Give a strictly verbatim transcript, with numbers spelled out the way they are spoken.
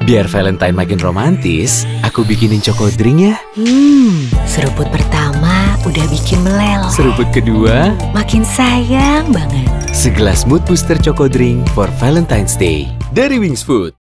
Biar Valentine makin romantis, aku bikinin Choco Drink ya. Hmm, seruput pertama udah bikin meleleh. Seruput kedua, makin sayang banget. segelas mood booster Choco Drink for Valentine's Day dari Wings Food.